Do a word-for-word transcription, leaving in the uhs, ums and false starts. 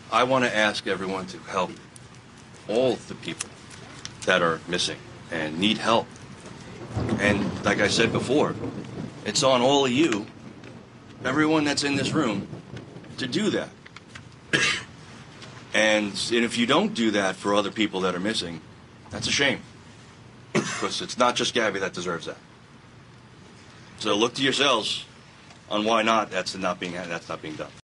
I want to ask everyone to help all the people that are missing and need help. And like I said before, it's on all of you, everyone that's in this room, to do that. And, and if you don't do that for other people that are missing, that's a shame. Because it's not just Gabby that deserves that. So look to yourselves on why not that's not being that's not being done.